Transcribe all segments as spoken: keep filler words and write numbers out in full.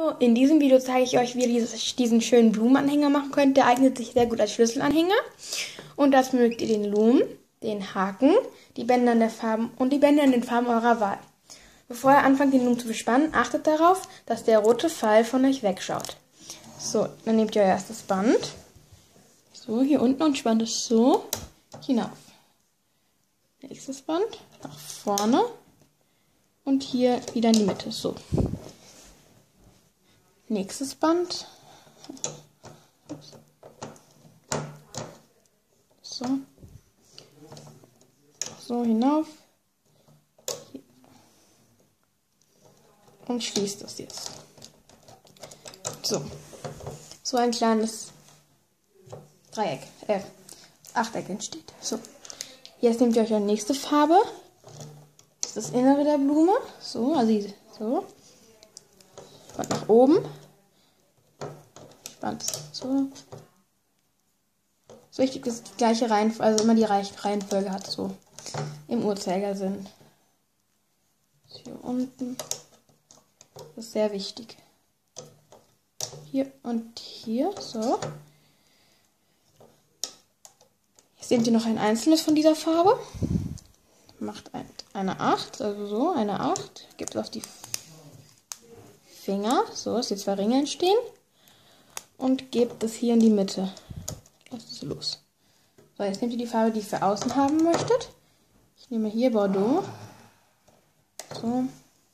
So, in diesem Video zeige ich euch, wie ihr dieses, diesen schönen Blumenanhänger machen könnt. Der eignet sich sehr gut als Schlüsselanhänger. Und dazu mögt ihr den Lumen, den Haken, die Bänder in der Farben und die Bänder in den Farben eurer Wahl. Bevor ihr anfangt, den Lumen zu bespannen, achtet darauf, dass der rote Pfeil von euch wegschaut. So, dann nehmt ihr euer erstes Band. So, hier unten und spannt es so hinauf. Nächstes Band nach vorne und hier wieder in die Mitte. So. Nächstes Band. So. So hinauf. Hier. Und schließt das jetzt. So. So ein kleines Dreieck, äh, Achteck entsteht. So. Jetzt nehmt ihr euch eine nächste Farbe. Das ist das Innere der Blume. So, also so. Spannt nach oben. Spannt so. So wichtig, dass die gleiche Reihenfolge, also immer die Reihenfolge hat, so im Uhrzeigersinn. Hier unten. Das ist sehr wichtig. Hier und hier, so. Jetzt nehmt ihr noch ein einzelnes von dieser Farbe. Macht ein, eine acht, also so, eine acht. Gebt es auf die Finger, so, dass hier zwei Ringe entstehen. Und gebt es hier in die Mitte. Lasst es los. So, jetzt nehmt ihr die Farbe, die ihr für außen haben möchtet. Ich nehme hier Bordeaux. So.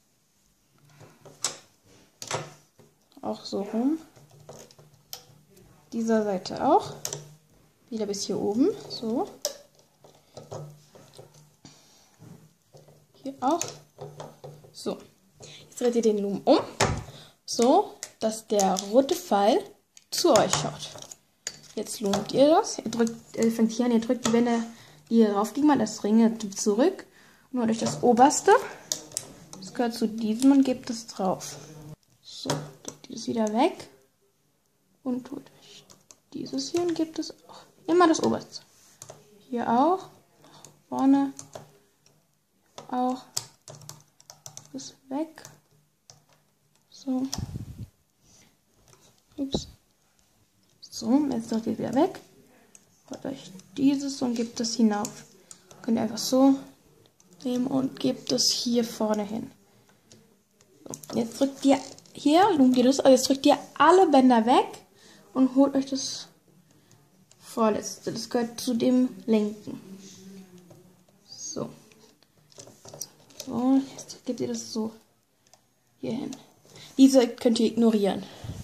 Auch so rum. Dieser Seite auch. Wieder bis hier oben. So. Hier auch. So. Jetzt dreht ihr den Lumen um. So, dass der rote Pfeil zu euch schaut. Jetzt lumt ihr das. Ihr drückt, ihr fängt hier an, ihr drückt die Bänder, die hier drauf liegen, mal das Ringe zurück. Nur durch das oberste. Das gehört zu diesem und gebt es drauf. So, drückt ihr das wieder weg. Und tut euch dieses hier und gebt es auch. Immer das oberste. Hier auch. Vorne. Auch. Das weg. So. Ups. So, jetzt drückt ihr wieder weg. Holt euch dieses und gebt es hinauf. Könnt ihr einfach so nehmen und gebt es hier vorne hin. So, jetzt drückt ihr hier, lumt ihr das, also jetzt drückt ihr alle Bänder weg und holt euch das vorletzte. Das gehört zu dem linken. So. So, jetzt gebt ihr das so hier hin. Diese könnt ihr ignorieren.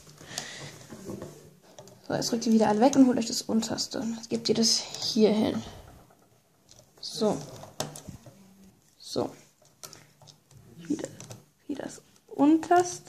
So, jetzt drückt ihr wieder alle weg und holt euch das unterste. Jetzt gebt ihr das hier hin. So. So. Wieder, wieder das unterste.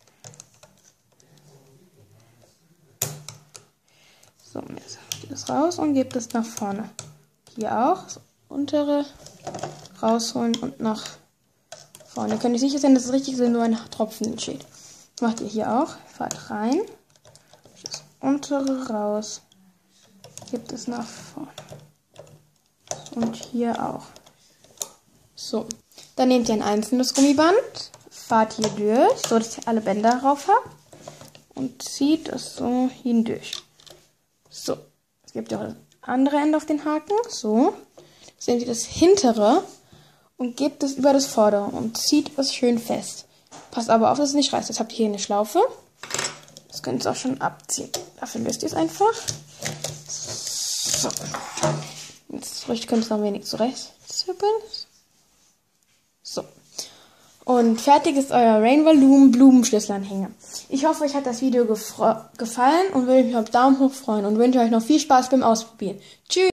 So, jetzt habt ihr das raus und gebt es nach vorne. Hier auch. Das untere rausholen und nach vorne. Ihr könnt euch sicher sein, dass es richtig ist, wenn nur ein Tropfen entsteht. Das macht ihr hier auch. Fahrt rein. Das untere raus. Gebt es nach vorne. Und hier auch. So. Dann nehmt ihr ein einzelnes Gummiband. Fahrt hier durch, so dass ihr alle Bänder drauf habt. Und zieht es so hindurch. So. Jetzt gebt ihr auch das andere Ende auf den Haken. So. Jetzt nehmt ihr das hintere und gebt es über das vordere und zieht es schön fest. Passt aber auf, dass es nicht reißt. Jetzt habt ihr hier eine Schlaufe. Das könnt ihr auch schon abziehen. Dafür löst ihr es einfach. So. Jetzt könnt ihr es noch ein wenig zurechtzippeln. So. Und fertig ist euer Rainbow Lumen Blumenschlüsselanhänger. Ich hoffe, euch hat das Video gefallen und würde mich auf Daumen hoch freuen und wünsche euch noch viel Spaß beim Ausprobieren. Tschüss!